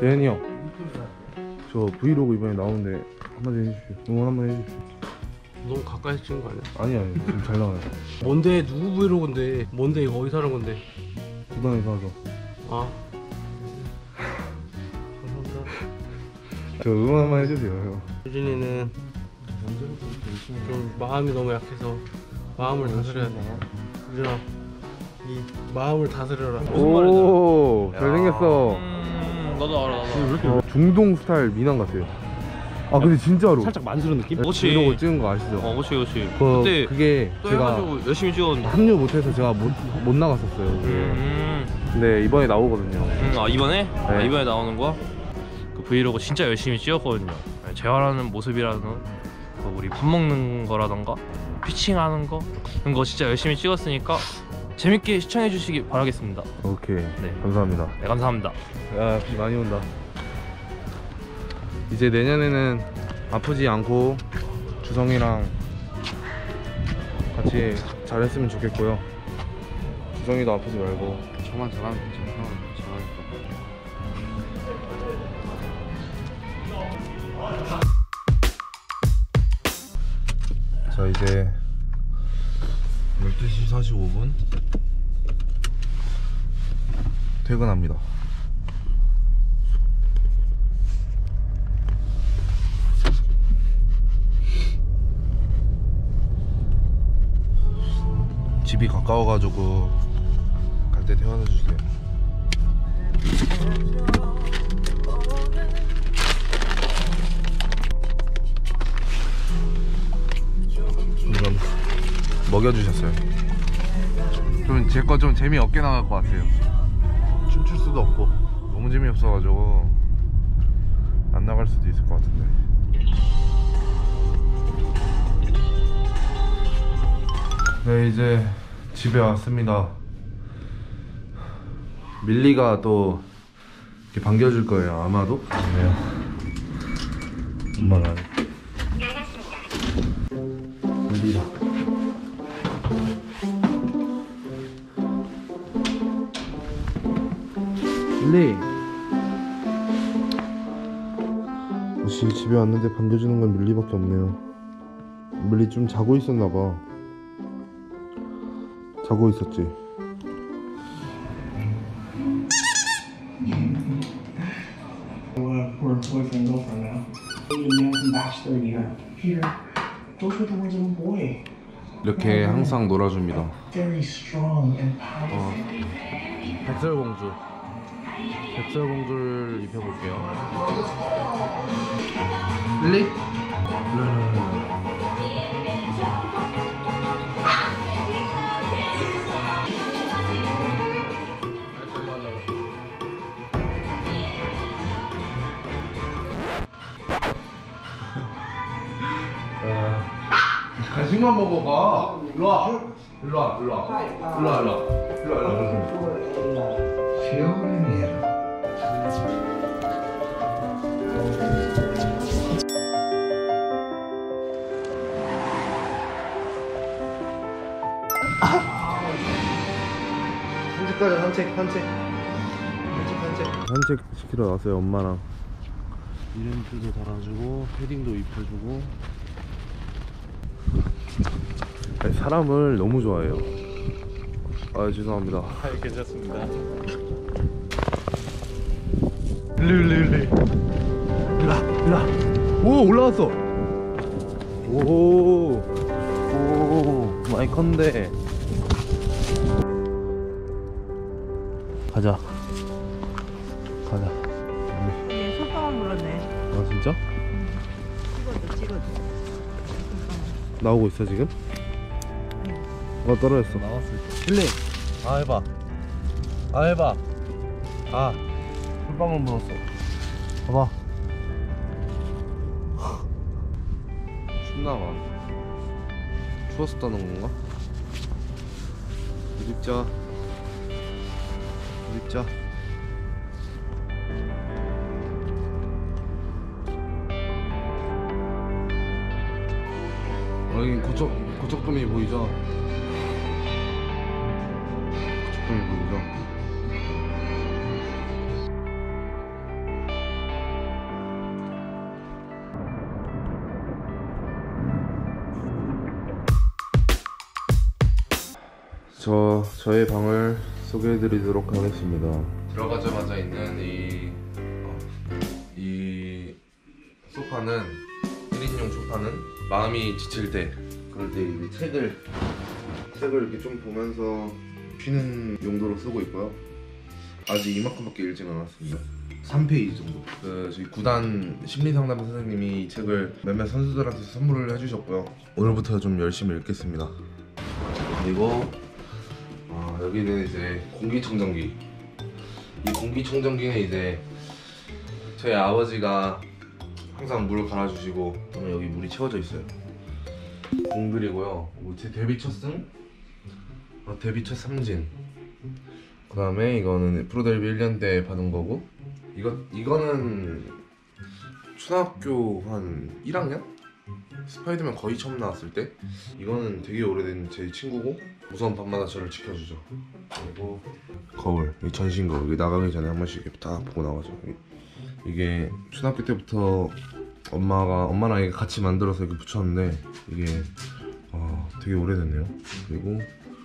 재현이 형, 저 브이로그 이번에 나오는데 한마디 해주십시오. 응원 한번 해주십시오. 너무 가까이 찍은 거 아니야? 아니야, 지금 잘 나와요. 뭔데? 누구 브이로그인데? 뭔데 이거 어디서 하는 건데? 부산에서 하죠. 아 감사합니다. 저 응원 한번 해주세요, 형. 유진이는 좀 마음이 너무 약해서 마음을 다스려야 돼. 유진아, 이 마음을 다스려라. 오, 잘생겼어. 나도 알아, 나도. 중동 스타일 미남 같아요. 아 근데 진짜로 살짝 만수르 느낌? 그렇지. 브이로그 찍은 거 아시죠? 그렇지, 그렇지. 그때 그게 또 제가 해가지고 열심히 찍었는데. 합류 못해서 제가 못 나갔었어요. 근데 이번에 나오거든요. 아, 이번에? 네. 아, 이번에 나오는 거야? 그 브이로그 진짜 열심히 찍었거든요. 재활하는 모습이라는 그 우리 밥 먹는 거라던가 피칭하는 거 그런 거 진짜 열심히 찍었으니까 재밌게 시청해 주시기 바라겠습니다. 오케이. 네. 감사합니다. 네, 감사합니다. 야, 비 많이 온다. 이제 내년에는 아프지 않고 주성이랑 같이 잘했으면 좋겠고요. 주성이도 아프지 말고. 저만 잘하면 괜찮아. 자, 이제 12시 45분 퇴근합니다. 집이 가까워가지고 갈 때 태워다 주세요. 이건 먹여주셨어요. 좀 제 거 좀 재미없게 나갈 것 같아요. 춤출 수도 없고 너무 재미없어가지고 안 나갈 수도 있을 것 같은데. 네, 이제 집에 왔습니다. 밀리가 또 이렇게 반겨줄 거예요, 아마도. 네요. 엄마가 밀리다. 밀리. 역시 집에 왔는데 반겨주는 건 밀리밖에 없네요. 밀리 좀 자고 있었나봐. 자고 있었지. We're boyfriend girlfriend now. You man from bachelor year. Here, those were the words of a boy. 이렇게 항상 놀아줍니다. Very strong and powerful. 백설공주. 백설공주를 입혀볼게요. 릴리? 간식만 먹어가. 일로와. 일로와. 일로와. 일로와. 일로와. 산책가자. 산책 시키러 나왔어요, 엄마랑. 이름표도 달아주고 패딩도 입혀주고. 아니, 사람을 너무 좋아해요. 아, 죄송합니다. 아, 괜찮습니다. 일로. 오, 올라왔어. 오, 많이 컸는데. 가자. 얘 손가락 물었네. 아, 진짜? 찍어줘. 나오고 있어 지금? 떨어졌어. 나왔을 힐링. 해봐. 풀방울 물었어. 봐봐. 춥나봐. 추웠었다는 건가? 입자. 여기 고척돔이 보이죠? 고척돔이 보이죠? 저의 방을 소개해드리도록 하겠습니다. 들어가자마자 있는 이 소파는 1인용 소파는 마음이 지칠 때, 그럴 때 이 책을 이렇게 좀 보면서 쉬는 용도로 쓰고 있고요. 아직 이만큼밖에 읽진 않았습니다. 3페이지 정도. 저희 구단 심리상담 선생님이 이 책을 몇몇 선수들한테 선물을 해주셨고요. 오늘부터 좀 열심히 읽겠습니다. 그리고 여기는 이제 공기청정기. 이 공기청정기는 이제 저희 아버지가 항상 물을 갈아주시고 여기 물이 채워져 있어요. 공들이고요. 제 데뷔 첫 승, 데뷔 첫 삼진. 그 다음에 이거는 프로데뷔 1년 때 받은 거고, 이거는 초등학교 한 1학년? 스파이더맨 거의 처음 나왔을 때. 이거는 되게 오래된 제 친구고 무서운 밤마다 저를 지켜주죠. 그리고 거울, 이 전신 거울, 여기 나가기 전에 한 번씩 이렇게 딱 보고 나가죠. 이게 초등학교 때부터 엄마랑 이게 같이 만들어서 이렇게 붙였는데 이게 되게 오래됐네요. 그리고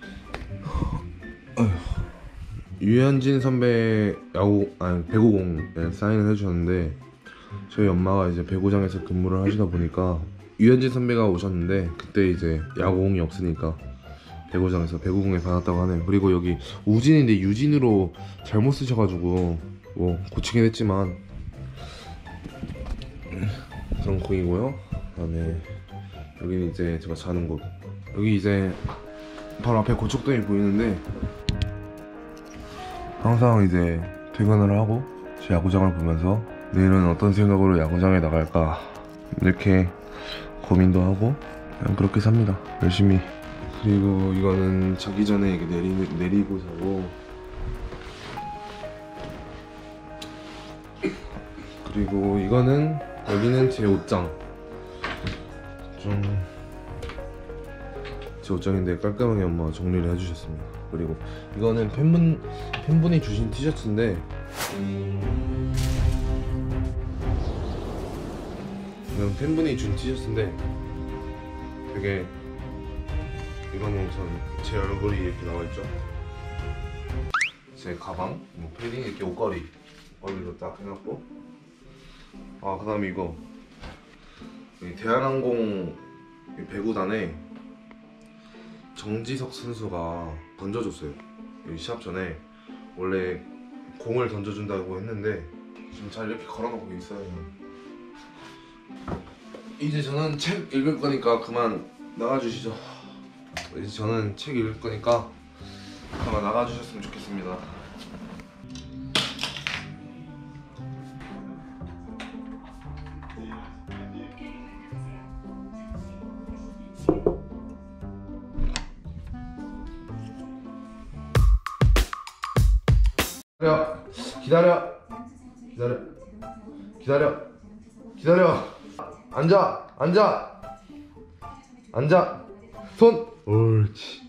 유현진 선배 배구공에 사인을 해주셨는데, 저희 엄마가 이제 배구장에서 근무를 하시다 보니까 유현진 선배가 오셨는데 그때 이제 야구공이 없으니까 배구장에서 배구공에 받았다고 하네요. 그리고 여기 우진인데 유진으로 잘못 쓰셔가지고 뭐 고치긴 했지만 그런 공이고요. 그다음에 여기는 이제 제가 자는 곳. 여기 이제 바로 앞에 고척동이 보이는데 항상 이제 퇴근을 하고 제 야구장을 보면서 내일은 어떤 생각으로 야구장에 나갈까 이렇게 고민도 하고 그냥 그렇게 삽니다. 열심히. 그리고 이거는 자기 전에 이렇게 내리고 자고, 그리고 여기는 제 옷장. 제 옷장인데 깔끔하게 엄마가 정리를 해주셨습니다. 그리고 이거는 팬분이 주신 티셔츠인데 이건 팬분이 준 티셔츠인데 되게, 이거는 우선 제 얼굴이 이렇게 나와있죠. 제 가방, 뭐 패딩, 이렇게 옷걸이 머리로 딱 해놨고, 그 다음에 이거 대한항공 배구단에 정지석 선수가 던져줬어요. 여기 시합 전에 원래 공을 던져준다고 했는데 지금 잘 이렇게 걸어놓고 있어요. 이제 저는 책 읽을 거니까 그만 나가주시죠. 이제 저는 책 읽을 거니까 그만 나가주셨으면 좋겠습니다. 기다려. 앉아. 손. 옳지.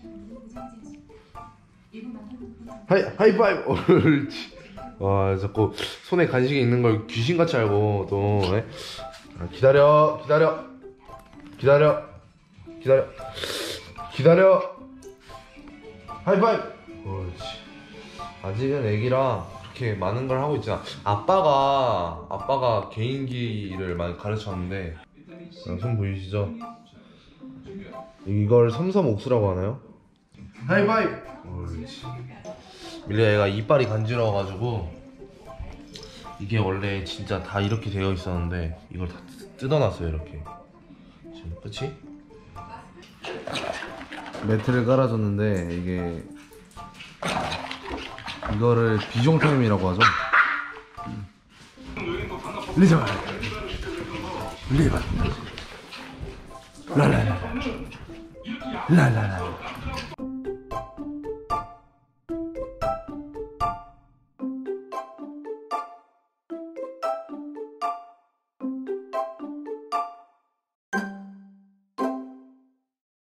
하이파이브. 옳지. 와, 자꾸 손에 간식이 있는 걸 귀신같이 알고 또. 기다려. 하이파이브. 옳지. 아직은 애기라 그렇게 많은 걸 하고 있지 않아. 아빠가 개인기를 많이 가르쳤는데, 손 보이시죠? 이걸 섬섬옥수라고 하나요? 하이파이브! 옳지. 밀리야 얘가 이빨이 간지러워가지고 이게 원래 진짜 다 이렇게 되어 있었는데 이걸 다 뜯어놨어요. 이렇게 지금 끝이? 매트를 깔아줬는데 이게 이거를 비종타임이라고 하죠. 리자 라라라